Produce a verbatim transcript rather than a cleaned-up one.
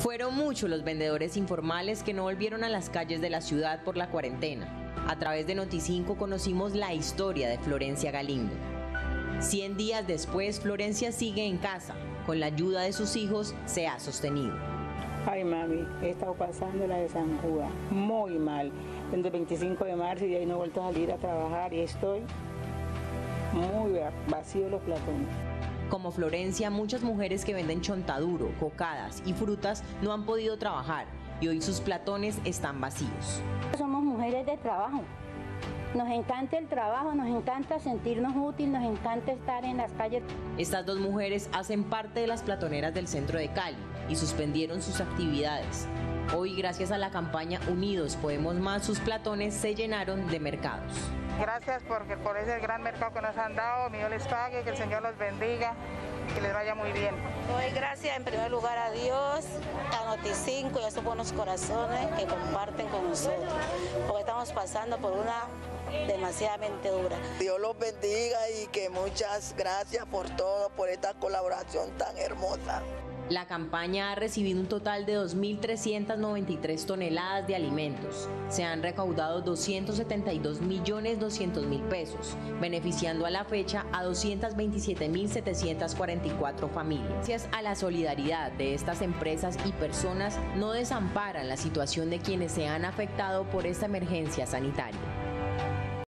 Fueron muchos los vendedores informales que no volvieron a las calles de la ciudad por la cuarentena. A través de Noticinco conocimos la historia de Florencia Galindo. Cien días después, Florencia sigue en casa. Con la ayuda de sus hijos, se ha sostenido. Ay, mami, he estado pasando la de San Judas, muy mal. Desde el veinticinco de marzo y de ahí no he vuelto a salir a trabajar y estoy muy vacío los platones. Como Florencia, muchas mujeres que venden chontaduro, cocadas y frutas no han podido trabajar y hoy sus platones están vacíos. Somos mujeres de trabajo. Nos encanta el trabajo, nos encanta sentirnos útiles, nos encanta estar en las calles. Estas dos mujeres hacen parte de las platoneras del centro de Cali y suspendieron sus actividades. Hoy, gracias a la campaña Unidos Podemos Más, sus platones se llenaron de mercados. Gracias porque por ese gran mercado que nos han dado, Dios les pague, que el Señor los bendiga, que les vaya muy bien. Doy gracias en primer lugar a Dios, a Noticinco y a esos buenos corazones que comparten con nosotros, porque estamos pasando por una demasiadamente dura. Dios los bendiga y que muchas gracias por todo, por esta colaboración tan hermosa. La campaña ha recibido un total de dos mil trescientas noventa y tres toneladas de alimentos. Se han recaudado doscientos setenta y dos millones doscientos mil pesos, beneficiando a la fecha a doscientas veintisiete mil setecientas cuarenta y cuatro familias. Gracias a la solidaridad de estas empresas y personas, no desamparan la situación de quienes se han afectado por esta emergencia sanitaria.